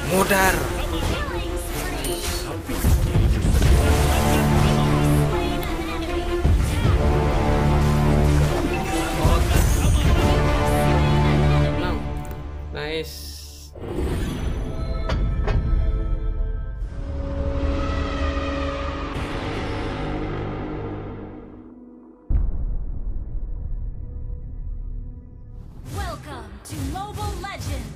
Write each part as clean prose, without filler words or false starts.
Modar. Menang. Nice. Welcome to Mobile Legends.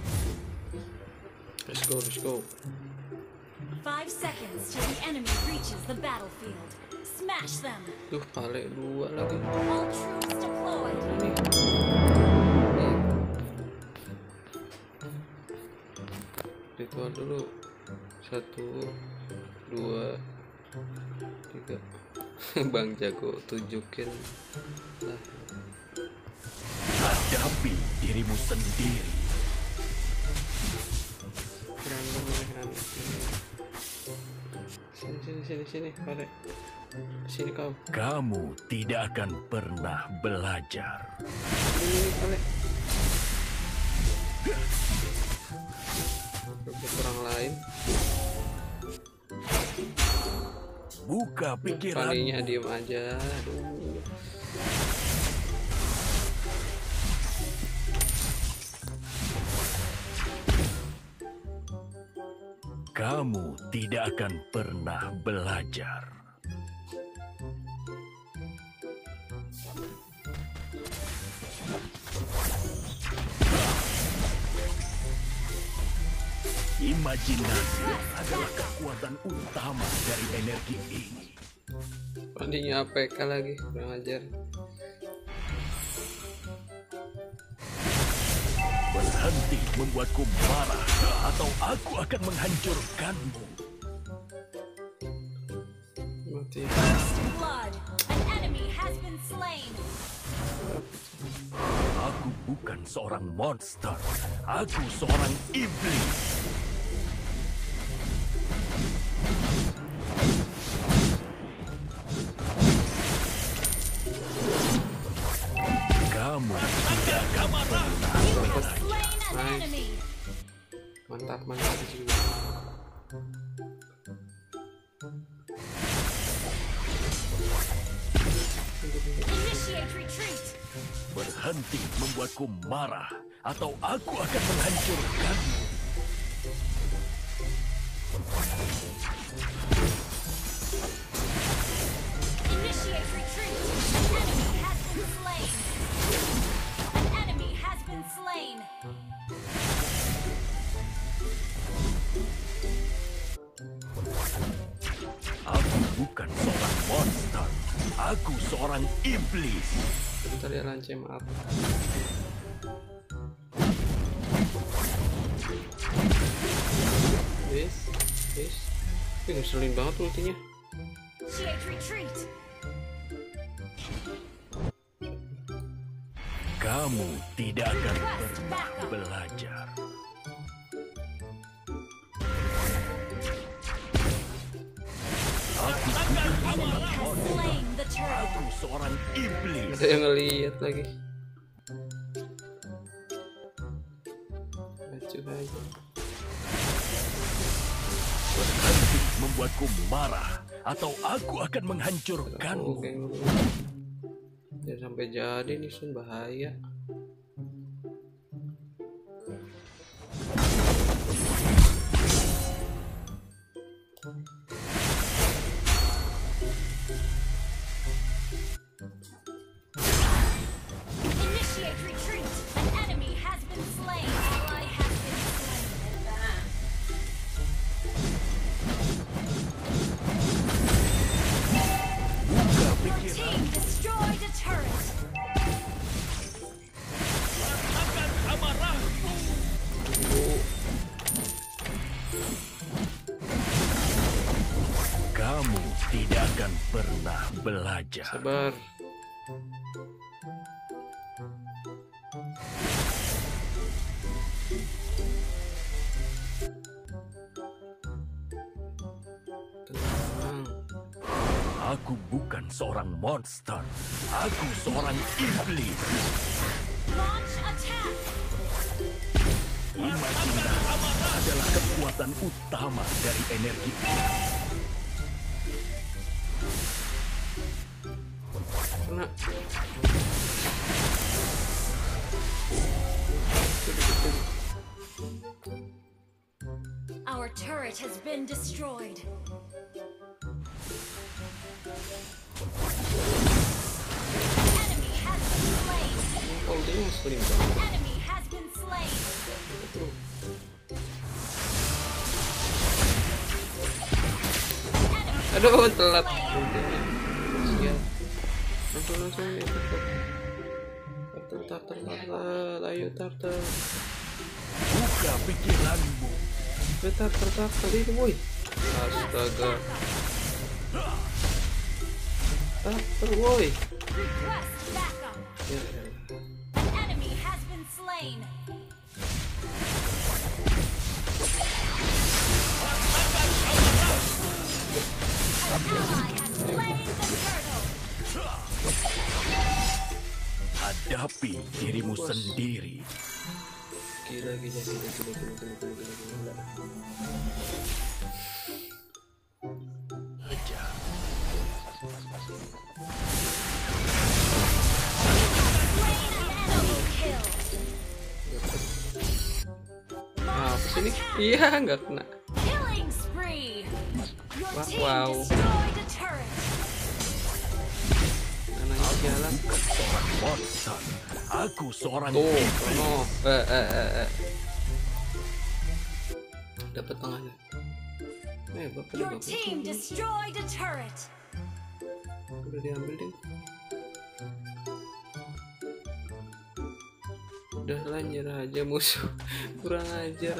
Let's go. 5 seconds till the enemy reaches the battlefield. Smash them. Duh, pale 2 lagi. All troops deployed. Nih. Ritual dulu. 1, 2, 3. Bang Jago tunjukin lah. Hadapi dirimu sendiri. Sini, pale. Sini kau. Kamu tidak akan pernah belajar. Ini pale. Kurang lain. Buka pikiran. Palingnya diem aja. Aduh. Kamu tidak akan pernah belajar. Imajinasi adalah kekuatan utama dari energi ini. Palingnya APK lagi, kurang ajar. Berhenti membuatku marah, atau aku akan menghancurkanmu. Mati. First blood. An enemy has been slain. Aku bukan seorang monster. Aku seorang iblis. Kamu tidak akan pernah You have slain an Nice. enemy. Mantap juga. Initiate retreat. berhenti membuatku marah, atau aku akan menghancurkanmu. Initiate retreat. An enemy has been slain. Aku bukan seorang monster. Aku seorang iblis. Bentar ya, lancem up. Wis. Wih, ngeselin banget ultinya. Initiate retreat. Kamu tidak akan pernah belajar. Aku Slain the turtle. Aku seorang iblis. Ada yang ngeliat lagi. Lucu aja. Berhenti membuatku marah, atau aku akan menghancurkanmu. Oke. Jangan sampai jadi nih, Sun, bahaya. Initiate retreat. An enemy has been slain. Ally has been slain. Buka Your pikiran. team destroyed a turret. Kamu tidak akan pernah belajar. Sabar. Tenang. Aku bukan seorang monster. Aku seorang iblis. Launch attack. Imajinasi adalah kekuatan utama dari energi. Kena. Our turret has been destroyed. Enemy has been slain. Kalau dia muslim An banget. enemy has been slain. Betul. Aduh, telat. Sial. Langsung ini. Tartar. Ayo tartar. Buka pikiranmu. Tartar ini, boy. Astaga. Tartar, boy. Request backup. Ya elah. An enemy has been slain. An ally has slain the turtle. Hadapi dirimu sendiri. Gila. Double kill. Apa sih ini? Iya, nggak kena. Killing spree. Your Wow, team wow. destroyed a turret. Anaknya jalan. Bukan seorang monster. Aku seorang Tuh, iblis. no. Dapat tengahnya. Bapak Your team destroyed a turret. udah diambil deh. Udah lah, nyerah aja musuh. Kurang ajar.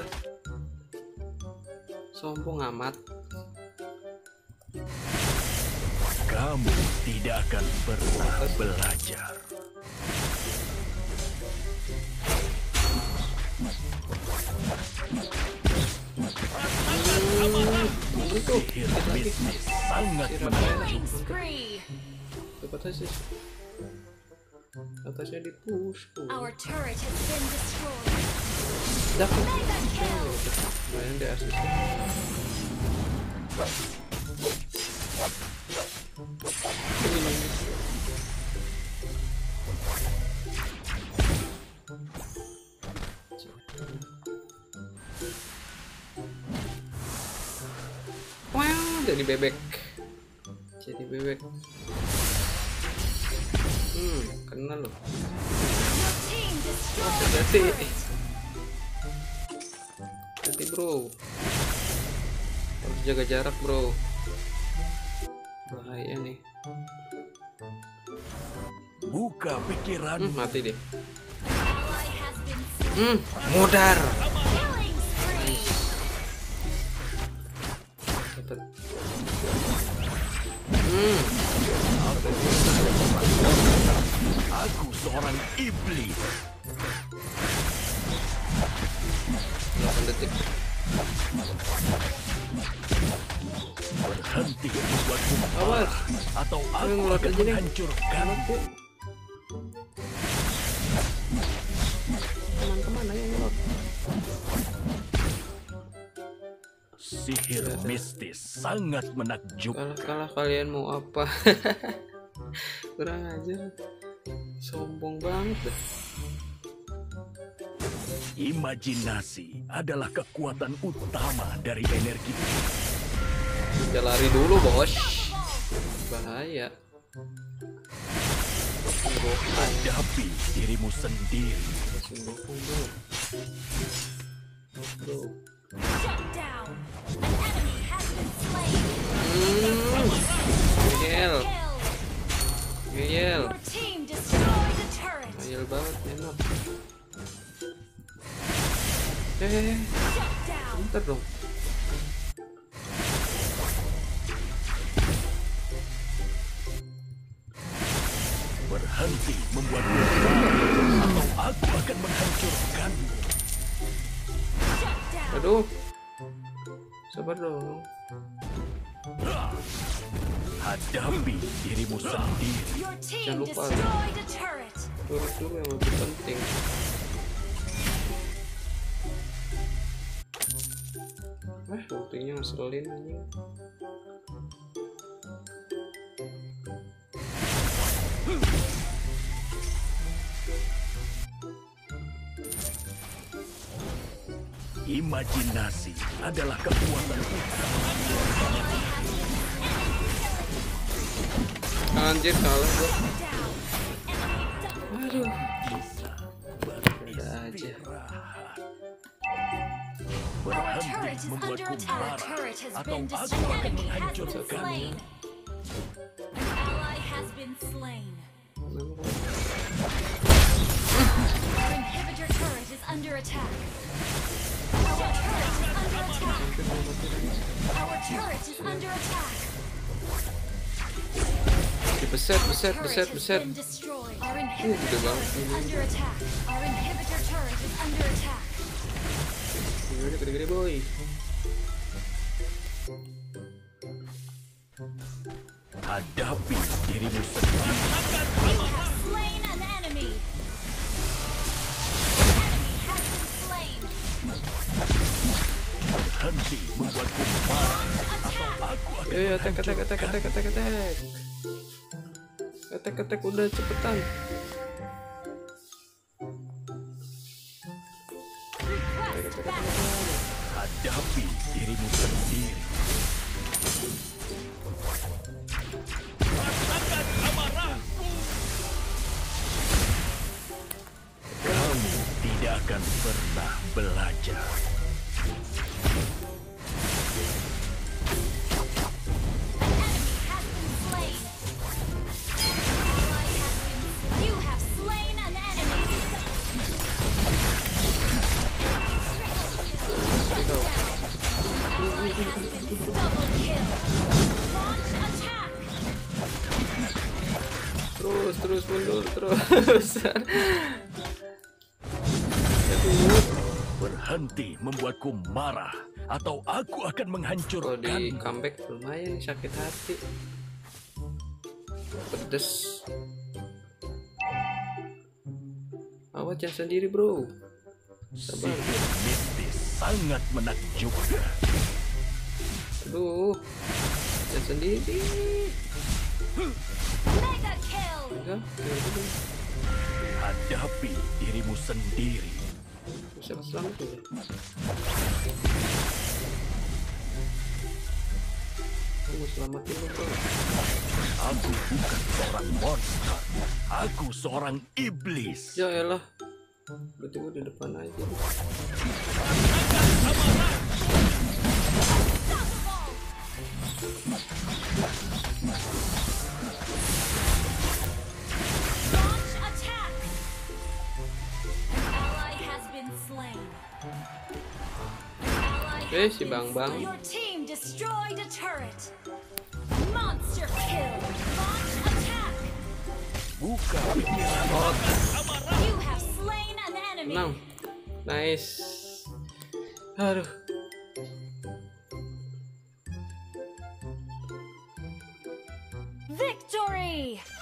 Sombong amat. Kamu tidak akan pernah belajar. Sihir mistis sangat menakjubkan. Killing spree. Dapat aja. Atasnya di push. Our turret has been destroyed. Dapat. Mega kill. Lumayan deh asis. Wow, jadi bebek. Kena loh. Your team destroyed a Hati-hati. turret. Hati bro. Harus jaga jarak bro. Bahaya nih. Buka pikiran. Mati deh. Ally has been slain. Modar. Killing spree. Dapat. Aku seorang iblis. 8 detik. Berhenti membuatku Awas. marah, atau aku ngelot akan aja nih. menghancurkan. Teman-teman ayo ngelot. Sihir mistis sangat menakjubkan. Kalah kalian mau apa? Kurang aja. Sombong banget dah. Imajinasi adalah kekuatan utama dari energi. Udah lari dulu bos. Bahaya. Hadapi dirimu sendiri. Sungguh bro. Bro. Shut down. An enemy has been slain. Gel. Kill. Gel. Your team destroyed a turret. Gel banget enak. Shut down. Bentar dong. Berhenti membuatku marah, atau aku akan menghancurkanmu. Shut down. Aduh. Sabar dong. Hadapi dirimu sendiri. Your team Jangan lupa. destroyed a turret. Turut dulu yang lebih penting. Waktunya ngeselin anjing. Imajinasi adalah kekuatan utama. Anjir kalah gua. Down. Enemy double. Aduh. Bisa Ada aja. Our berhenti turret is under membuatku attack. Our marah, turret has atau been aku destroyed. akan Enemy has been menghancurkan. slain. An ally has been slain. Our inhibitor turret is under attack. Our turret is under attack. Our turret is under attack. Beset. Turret has been destroyed. Our inhibitor gede banget turret is ini. under attack. Our inhibitor turret is under attack. Gede boy. Hadapi dirimu sendiri. You have slain an enemy. An enemy has been slain. Berhenti membuatku marah, atau Attack. aku akan Ayo attack. menghancurkan. Attack udah cepetan. Request battle. Hadapi dirimu sendiri. Rasakan amarahku. Kamu tidak akan pernah belajar. An enemy has been slain. Ally has been. You have slain an enemy. Ally has been double kill. Launch attack. Terus mundur terus. Aduh. Berhenti membuatku marah, atau aku akan Kalau di menghancurkan. comeback lumayan nih, sakit hati. Pedes. Awas jangan sendiri bro. Sabar. Sihir mistis sangat menakjubkan. Aduh. Jangan sendiri. Mega kill. Enggak. Hadapi dirimu sendiri. Bisa selamat ya. Tunggu selamatin lu bro. Aku bukan seorang monster. Aku seorang iblis. Ya elah. Berarti gue di depan aja. Launch attack. An ally has been slain. Ally Eh, has si been Bang-Bang. slain. Your team destroyed a turret. Monster kill. Launch attack. Buka pikiran. You have slain an enemy. Menang. Nice. Aduh. Victory.